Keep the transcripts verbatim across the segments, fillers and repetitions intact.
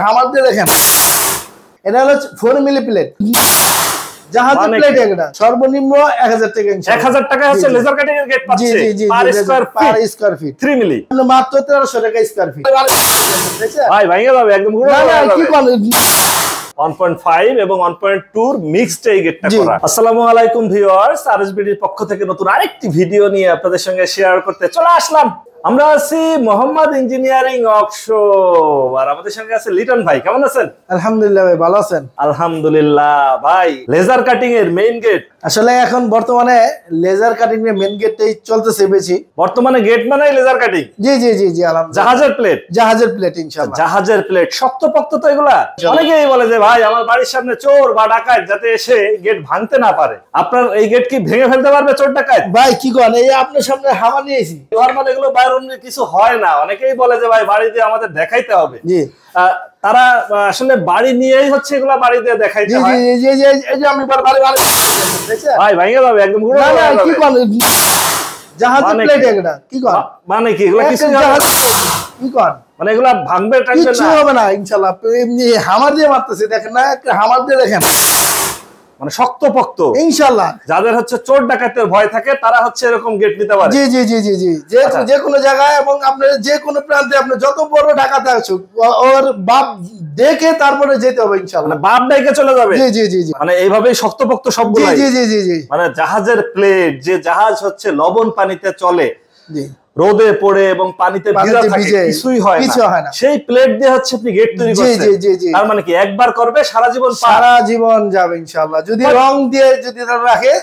আমাদের দেখেন এটা হলো চার মিলি প্লেট জাহাজের প্লেট এটা সর্বনিম্ন এক হাজার টাকা ইনশাআল্লাহ এক হাজার টাকা হচ্ছে লেজার কাটিং এর গেট পাচ্ছে per square per square feet তিন মিলি মাত্র তেরোশো টাকা স্কয়ার ফিট ভাই ভাঙে যাবে একদম পুরো না না কি কোন এক পয়েন্ট পাঁচ এবং এক পয়েন্ট দুই এর মিক্সড এই গেটটা করা। আসসালামু আলাইকুম ভিউয়ার্স, আরএসবিডির পক্ষ থেকে নতুন আরেকটি ভিডিও নিয়ে আপনাদের সঙ্গে শেয়ার করতে চলে আসলাম। আমরা আছি মোহাম্মদ ইঞ্জিনিয়ারিং ওয়ার্কশপ আর আমাদের সঙ্গে আছে লিটন ভাই। কেমন আছেন? আলহামদুলিল্লাহ ভাই, ভালো আছেন? আলহামদুলিল্লাহ ভাই। লেজার কাটিং এর মেইন গেট আসলে এখন বর্তমানে লেজার কাটিং এর মেইন গেটটাই চলতেছে বেশি। বর্তমানে গেট মানে লেজার কাটিং। জি জি জি জি আলহামদুলিল্লাহ। জাহাজের প্লেট জাহাজের প্লেট ইনশাআল্লাহ। জাহাজের প্লেট শক্তপোক্ত তো এগুলা। অনেকেই বলে যে ভাই আমার বাড়ির সামনে চোর বা ডাকাত যাতে এসে গেট ভাঙতে না পারে। আপনার এই গেট কি ভেঙে ফেলতে পারবে চোর ডাকাত? ভাই কি কোন এই আপনার সামনে হাওয়া নিয়েছি। নরমাল এগুলো বাইরন কিছু হয় না। অনেকেই বলে যে ভাই বাড়ি দিয়ে আমাদের দেখাইতে হবে। জি তারা আসলে বাড়ি নিয়েই হচ্ছে এগুলা বাড়ি দিয়ে দেখাইতে হয়। জি জি জি এই যে আমি বাড়ি বাড়ি দেখছেন ভাই ভাঙে যাবে একদম পুরো। না না কি কোন জাহাজের প্লেট এটা কি কোন মানে কি এগুলা কিছু জাহাজ কি কোন মানে এগুলা ভাঙবে টানবে না কিছু হবে না ইনশাআল্লাহ। এমনি হামার দিয়ে মারতেছে দেখেন না, একটা হামার দিয়ে দেখেন মানে শক্তপোক্ত ইনশাআল্লাহ। যাদের হচ্ছে চোর ডাকাতের ভয় থাকে তারা হচ্ছে এরকম গেট নিতে পারে। জি জি জি জি জি যে যে কোনো জায়গায় এবং আপনার যে কোনো প্রান্তে আপনি যত বড় ডাকাত আসুক ওর বাপ দেখে তারপরে যেতে হবে ইনশাআল্লাহ। মানে বাপ ডাইকে চলে যাবে। জি জি জি জি মানে এইভাবেই শক্তপোক্ত সবগুলো। জি জি জি জি মানে জাহাজের প্লেট, যে জাহাজ হচ্ছে লবণ পানিতে চলে, জি রোদে পড়ে এবং পানিতে ভিজা থাকে, কিছুই হয় না, সেই প্লেট দিয়ে হচ্ছে আপনি গেট তৈরি করছেন। তার মানে কি একবার করবে সারা জীবন সারা জীবন যাবে ইনশাআল্লাহ। যদি রং দিয়ে যদি রাখে,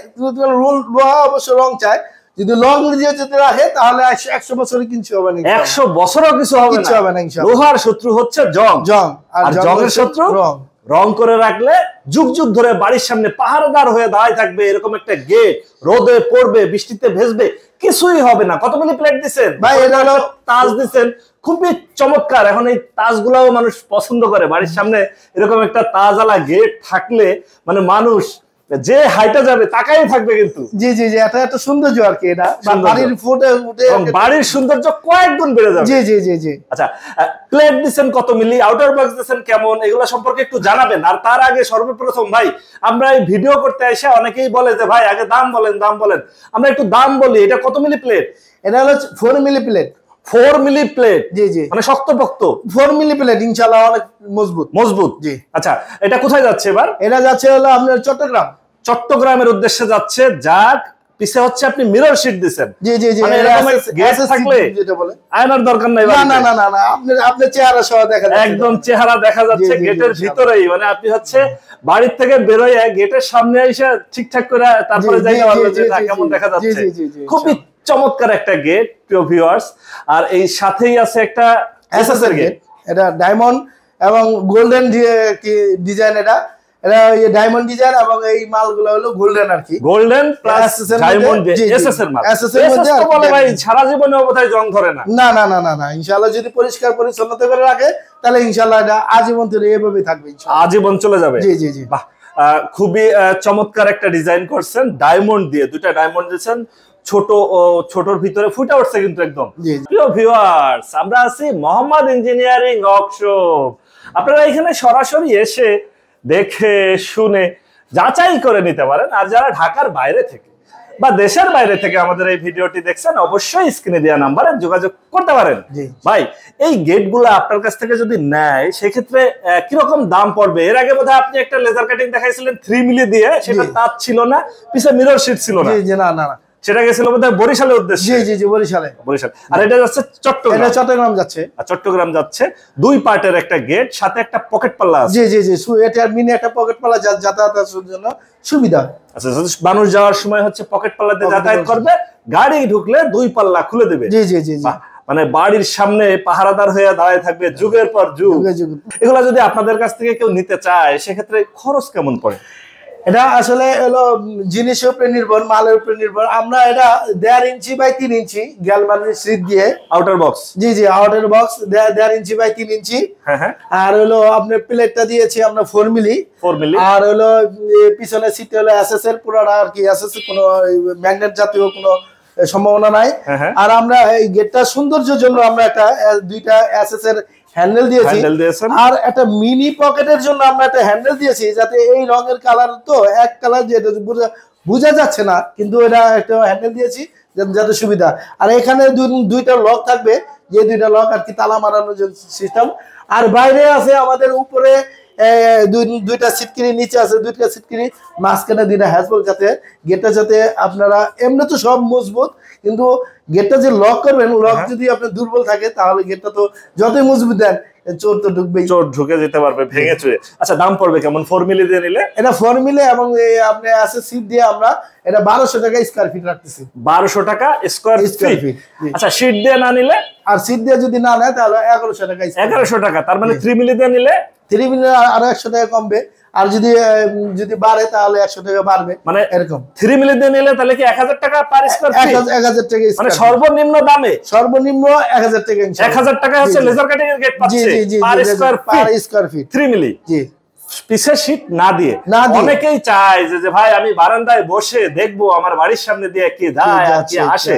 লোহা অবশ্য রং চায়, যদি রং দিয়ে যদি রাখে তাহলে একশো বছরে কিছু হবে না। একশো বছরও কিছু হবে না, হবে না ইনশাআল্লাহ। লোহার শত্রু হচ্ছে জং, জং আর জংয়ের শত্রু রং। রং করে রাখলে যুগ যুগ ধরে বাড়ির সামনে পাহারাদার হয়ে দাঁড়ায় থাকবে। এরকম একটা গেট রোদে পড়বে, বৃষ্টিতে ভেজবে, কিছুই হবে না। কত মিলি প্লেট দিচ্ছেন ভাই? এটা হলো তাজ দিচ্ছেন, খুবই চমৎকার। এখন এই তাজগুলাও মানুষ পছন্দ করে। বাড়ির সামনে এরকম একটা তাজওয়ালা গেট থাকলে মানে মানুষ যে হাইটা যাবে তাকাই থাকবে। কিন্তু জি জি জি এটা একটা সৌন্দর্য আর কি। এটা বাড়ির ফুটে উঠে বাড়ির সৌন্দর্য কয়েক গুণ বেড়ে যাবে। জি জি জি জি আচ্ছা, প্লেট দিচ্ছেন কত মিলি, আউটার বক্স দিচ্ছেন কেমন, এগুলো সম্পর্কে একটু জানাবেন। আর তার আগে সর্বপ্রথম ভাই, আমরা এই ভিডিও করতে এসে অনেকেই বলে যে ভাই আগে দাম বলেন দাম বলেন। আমরা একটু দাম বলি। এটা কত মিলি প্লেট? এটা হলো চার মিলি প্লেট। চার মিলি প্লেট জি জি মানে শক্তপোক্ত চার মিলি প্লেট ইনশাআল্লাহ, অনেক মজবুত মজবুত। জি আচ্ছা, এটা কোথায় যাচ্ছে এবার? এটা যাচ্ছে হলো আপনার চট্টগ্রাম। চট্টগ্রামের উদ্দেশ্যে যাচ্ছে। যাক পিছে হচ্ছে আপনি মিরর শীট দিবেন। জি জি জি মানে এরকম গেট থাকলে যেটা বলে আয়নার দরকার নাই। না না না না না আপনি আপনি চেহারা সহ দেখা যাচ্ছে, একদম চেহারা দেখা যাচ্ছে গেটের ভিতরেই। মানে আপনি হচ্ছে বাড়ির থেকে বের হয়ে গেটের সামনে এসে ঠিকঠাক করে তারপরে যাইতে পারবেন যে কেমন দেখা যাচ্ছে। খুবই চমৎকার একটা গেট প্রিয় ভিউয়ার্স। আর এই সাথেই আছে একটা এসএসএর গেট। এটা ডায়মন্ড এবং গোল্ডেন ডিজাইন। এটা এটা এই ডায়মন্ড ডিজাইন এবং এই মালগুলো হলো গোল্ডেন আর কি। গোল্ডেন প্লাস ডায়মন্ড এসএস এর মাল। এসএস এর মধ্যে বলে ভাই সারা জীবনে বোধহয় জং ধরে না। না না না না না ইনশাআল্লাহ যদি পরিষ্কার পরিচ্ছন্নতা করে রাখে তাহলে ইনশাআল্লাহ এটা আজীবন ধরে এইভাবেই থাকবে ইনশাআল্লাহ। আজীবন চলে যাবে। জি জি জি বাহ, খুবই চমৎকার একটা ডিজাইন করছেন। ডায়মন্ড দিয়ে দুইটা ডায়মন্ড দিয়েছেন। ছোট ও ছোটর ভিতরে ফুটে উঠছে কিন্তু একদম। প্রিয় ভিউয়ার্স, আমরা আছি মোহাম্মদ ইঞ্জিনিয়ারিং ওয়ার্কশপ। আপনারা এখানে সরাসরি এসে দেখে শুনে যাচাই করে নিতে পারেন। আর যারা ঢাকার বাইরে থেকে বা দেশের বাইরে থেকে আমাদের এই ভিডিওটি দেখছেন, অবশ্যই স্ক্রিনে দেওয়া নাম্বারে যোগাযোগ করতে পারেন। ভাই, এই গেটগুলো আপনার কাছ থেকে যদি নেয় সেক্ষেত্রে কিরকম দাম পড়বে? এর আগে বোধহয় আপনি একটা লেজার কাটিং দেখাইছিলেন থ্রি মিলি দিয়ে, সেটা তাজ ছিল না, পিছে মিরর শীট ছিল না। জি না না না সেটা গেছিল বোধহয় বরিশালের উদ্দেশ্যে। জি জি জি বরিশালে বরিশাল। আর এটা যাচ্ছে চট্টগ্রাম। এটা চট্টগ্রাম যাচ্ছে। আর চট্টগ্রাম যাচ্ছে। দুই পার্টের একটা গেট, সাথে একটা পকেট পাল্লা আছে। জি জি জি এটা মিনি একটা পকেট পাল্লা যাতায়াতের জন্য সুবিধা। আচ্ছা, মানুষ যাওয়ার সময় হচ্ছে পকেট পাল্লা দিয়ে যাতায়াত করবে, গাড়ি ঢুকলে দুই পাল্লা খুলে দেবে। জি জি জি মানে বাড়ির সামনে পাহারাদার হয়ে দাঁড়ায় থাকবে যুগের পর যুগ। এগুলা যদি আপনাদের কাছ থেকে কেউ নিতে চায় সেক্ষেত্রে খরচ কেমন পড়ে? এটা আসলে হলো জিনিসের উপরে নির্ভর, মালের উপরে নির্ভর। আমরা এটা দেড় ইঞ্চি বাই তিন ইঞ্চি গ্যালভানিক শীট দিয়ে আউটার বক্স। জি জি আউটার বক্স দেড় ইঞ্চি বাই তিন ইঞ্চি। হ্যাঁ হ্যাঁ। আর হলো আপনার প্লেটটা দিয়েছি আমরা চার মিলি। চার মিলি। আর হলো পিছনে সিট হলো এসএস এর পুরোটা আর কি। এসএস কোনো ম্যাগনেট জাতীয় কোনো সম্ভাবনা নাই। আর আমরা এই গেটটা সৌন্দর্যের জন্য আমরা একটা দুইটা এসএস এর হ্যান্ডেল দিয়েছি, হ্যান্ডেল দিয়েছেন, আর একটা মিনি পকেটের জন্য আমরা একটা হ্যান্ডেল দিয়েছি, যাতে এই রঙের কালার তো এক কালার যেটা বোঝা বোঝা যাচ্ছে না, কিন্তু এটা একটা হ্যান্ডেল দিয়েছি যাতে সুবিধা। আর এখানে দুইটা লক থাকবে, যে দুইটা লক আর কি তালা মারানোর সিস্টেম। আর বাইরে আছে আমাদের উপরে দুইটা সিটকিনি, নিচে আছে দুইটা সিটকিনি, মাঝখানে দুইটা হ্যাজবল, যাতে গেটটা যাতে আপনারা এমনি তো সব মজবুত, কিন্তু গেটটা যে লক করবেন, লক যদি আপনার দুর্বল থাকে তাহলে গেটটা তো যতই মজবুত দেন চোর তো ঢুকবেই, চোর ঢুকে যেতে পারবে ভেঙে চুরে। আচ্ছা দাম পড়বে কেমন ফোর মিলি দিয়ে নিলে? এটা ফোর মিলে এবং আপনি আছে সিট দিয়ে আমরা এটা বারোশো টাকা স্কোয়ার ফিট রাখতেছি। বারোশো টাকা স্কোয়ার ফিট। আচ্ছা সিট দিয়ে না নিলে? আর সিট দিয়ে যদি না নেয় তাহলে এগারোশো টাকা। এগারোশো টাকা, তার মানে থ্রি মিলি দিয়ে নিলে থ্রি মিলি আরো একশো টাকা কমবে, আর যদি যদি বাড়ে তাহলে একশো টাকা বাড়বে, মানে এরকম। থ্রি মিলি দিয়ে নিলে তাহলে কি এক হাজার টাকা পার স্কয়ার ফিট? এক হাজার টাকা, মানে সর্বনিম্ন দামে সর্বনিম্ন এক হাজার টাকা, এক হাজার টাকা হচ্ছে লেজার কাটিং এর গেট পাচ্ছে per square feet, per square feet three milli. জি, পিছের শীট না দিয়ে। অনেকেই চায় যে ভাই আমি বারান্দায় বসে দেখবো আমার বাড়ির সামনে দিয়ে কি যায় আর কি আসে,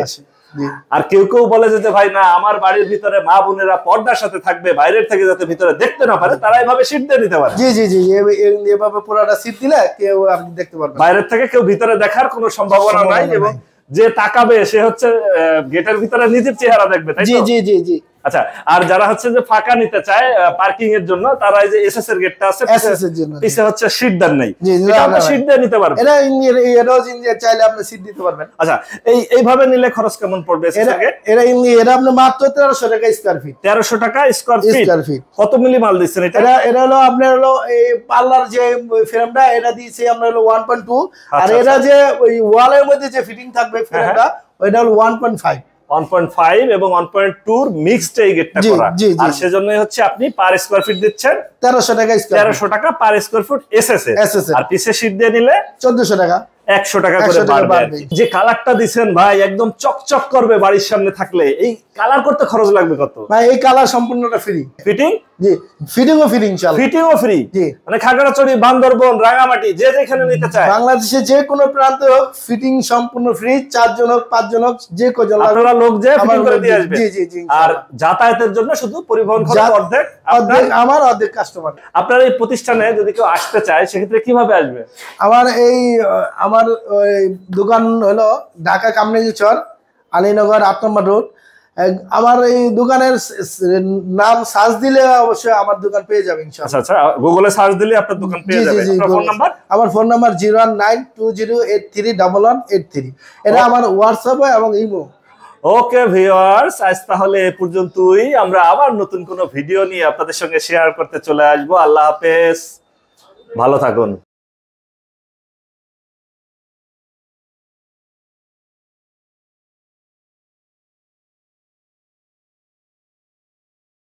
আর কেউ কেউ বলে যে ভাই না আমার বাড়ির ভিতরে মা বোনেরা পর্দার সাথে থাকবে, বাইরের থেকে যাতে ভিতরে দেখতে না পারে, তারা এইভাবে শীট দিয়ে নিতে পারে। জি জি জি, এভাবে পুরোটা শীট দিলে কেউ আপনি দেখতে পারবে, বাইরের থেকে কেউ ভিতরে দেখার কোনো সম্ভাবনা নাই, এবং যে তাকাবে সে হচ্ছে গেটের ভিতরে নিজের চেহারা দেখবে, তাই তো? জি জি জি জি। আচ্ছা, আর যারা হচ্ছে যে ফাঁকা নিতে চায় পার্কিং এর জন্য, তারা এই যে এসএস এর গেটটা আছে এসএস এর জন্য, পিছে হচ্ছে শীট দেন নাই, এটা আমরা শীট দিয়ে নিতে পারবো। এটা এটাও ইঞ্জিনিয়ার চাইলে আপনি শীট দিতে পারবেন। আচ্ছা, এই এইভাবে নিলে খরচ কেমন পড়বে এসএস এর গেট? এটা এটা আপনি মাত্র তেরোশো টাকা স্কয়ার ফিট। তেরোশো টাকা স্কয়ার ফিট। কত মিলি মাল দিচ্ছেন এটা? এটা এটা হলো আপনার হলো এই পাল্লার যে ফ্রেমটা, এটা দিয়েছি আমরা হলো ওয়ান পয়েন্ট টু, আর এটা যে ওই ওয়ালের মধ্যে যে ফিটিং থাকবে ফ্রেমটা, ওইটা হলো one point five. One point five এবং ওয়ান পয়েন্ট টু এর মিক্সড এই গেটটা করা, আর সেজন্যই হচ্ছে আপনি পার স্কয়ার ফিট দিচ্ছেন তেরোশো টাকা স্কয়ার, তেরোশো টাকা পার স্কয়ার ফিট এসএস এর। আর পিছে শীট দিয়ে নিলে চোদ্দশো টাকা, একশো টাকা করে বাড়বে। যে কালারটা দিবেন ভাই একদম চকচক করবে বাড়ির সামনে থাকলে, এই কালার করতে খরচ লাগবে কত ভাই? এই কালার সম্পূর্ণটা ফ্রি। ফিটিং? জি, ফিটিং ও ফ্রি ইনশাআল্লাহ। ফিটিং ও ফ্রি। জি, মানে খাগড়াছড়ি, বান্দরবন, রাঙামাটি যে যেখানে নিতে চায়, বাংলাদেশে যে কোনো প্রান্তে হোক ফিটিং সম্পূর্ণ ফ্রি। চারজন হোক পাঁচজন হোক যে কজন লাগবে আপনারা লোক যে ফিটিং করে দিয়ে আসবে। জি জি জি। আর যাতায়াতের জন্য শুধু পরিবহন খরচ অর্ধেক অর্ধেক আমার, অর্ধেক কাস্টমার। আপনার এই প্রতিষ্ঠানে যদি কেউ আসতে চায় সেক্ষেত্রে কিভাবে আসবে? আমার এই আমার দোকান হলো ঢাকা কামরাঙ্গীরচর, আলীনগর আট নম্বর রোড। আমার এই দোকানের নাম সার্চ দিলে অবশ্যই আমার দোকান পেয়ে যাবে ইনশাআল্লাহ। আচ্ছা আচ্ছা, গুগলে সার্চ দিলে আপনার দোকান পেয়ে যাবে। আপনার ফোন নাম্বার? আমার phone number zero one nine two zero eight three one one eight three. এটা আমার হোয়াটসঅ্যাপ এবং ইমো। ওকে ভিউয়ার্স, আজ তাহলে এ পর্যন্তই। আমরা আবার নতুন কোনো ভিডিও নিয়ে আপনাদের সঙ্গে শেয়ার করতে চলে আসবো। আল্লাহ হাফেজ, ভালো থাকুন।